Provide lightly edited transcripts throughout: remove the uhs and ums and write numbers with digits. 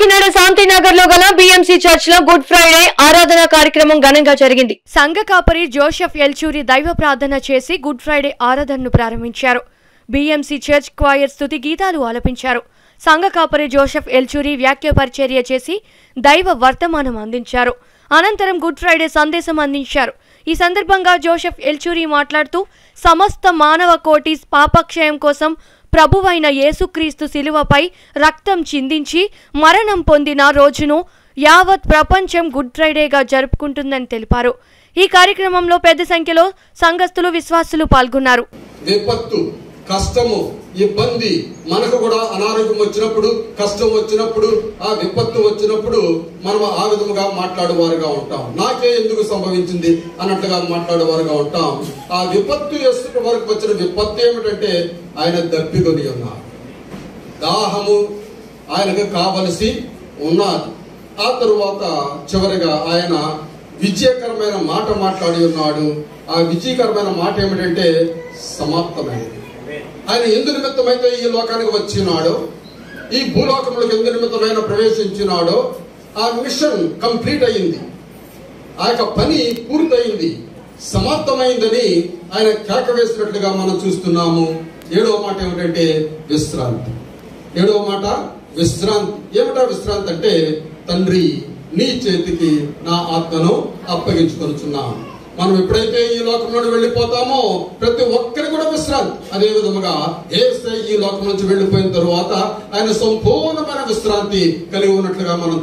కాకినాడ శాంతినగర్ లో గల BMC church లో గుడ్ ఫ్రైడే ఆరాధన కార్యక్రమం ఘనంగా జరిగింది. సంఘ కాపరి జోసెఫ్ ఎల్చూరి దైవ ప్రార్థన చేసి గుడ్ ఫ్రైడే ఆరాధనను ప్రారంభించారు. BMC చర్చ్ క్వైర్ స్తుతి గీతాలు ఆలపించారు. సంఘ కాపరి జోసెఫ్ ఎల్చూరి వాక్య పరిచర్య చేసి దైవ వర్తమానం అందించారు. అనంతరం గుడ్ ఫ్రైడే సందేశం అందించారు. ఈ సందర్భంగా జోసెఫ్ ఎల్చూరి మాట్లాడుతూ సమస్త మానవ కోటి పాపక్షయం కోసం ప్రభువైన యేసుక్రీస్తు శిలువపై రక్తం చిందించి మరణం పొందిన రోజును యావత్ ప్రపంచం గుడ్ ఫ్రైడేగా జరుపుకుంటుందని తెలిపారు. ఈ కార్యక్రమంలో పెద్ద సంఖ్యలో సంఘస్థులు విశ్వాసులు పాల్గొన్నారు. విపత్తు, కష్టము, ఇబ్బంది, మనకు కూడా అనారోగ్యం వచ్చినప్పుడు, కష్టం వచ్చినప్పుడు, ఆ విపత్తు వచ్చినప్పుడు మనం ఆ విధముగా మాట్లాడేవారుగా ఉంటాం. నాకే ఎందుకు సంభవించింది అన్నట్లుగా మాట్లాడేవారుగా ఉంటాం. ఆ విపత్తు వరకు వచ్చిన విపత్తు ఏమిటంటే ఆయన దప్పికొని ఉన్నారు, దాహము ఆయనకు కావలసి ఉన్నది. ఆ తరువాత చివరిగా ఆయన విజయకరమైన మాట మాట్లాడి ఉన్నాడు. ఆ విజయకరమైన మాట ఏమిటంటే సమాప్తమైనది. ఆయన ఎందు నిమిత్తమైతే ఈ లోకానికి వచ్చినాడో, ఈ భూలోకంలోకి ఎందు నిమిత్తమైన ప్రవేశించినాడో ఆ మిషన్ కంప్లీట్ అయింది, ఆ యొక్క పని పూర్తయింది, సమాప్తమైందని ఆయన కేక వేసినట్లుగా మనం చూస్తున్నాము. 7వ మాట ఏమిటంటే విశ్రాంతి. 7వ మాట విశ్రాంతి. ఏమిటా విశ్రాంతి అంటే, తండ్రి నీ చేతికి నా ఆత్మను అప్పగించుకొనుచున్నాను. మనం ఎప్పుడైతే ఈ లోకంలో వెళ్ళిపోతామో ప్రతి ఒక్కరి కూడా విశ్రాంతి. అదే విధముగా యేసయ్య ఈ లోకం నుంచి వెళ్ళిపోయిన తరువాత ఆయన సంపూర్ణమైన విశ్రాంతి కలిగి ఉన్నట్లుగా మనం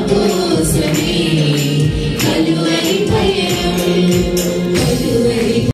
చూస్తున్నాం.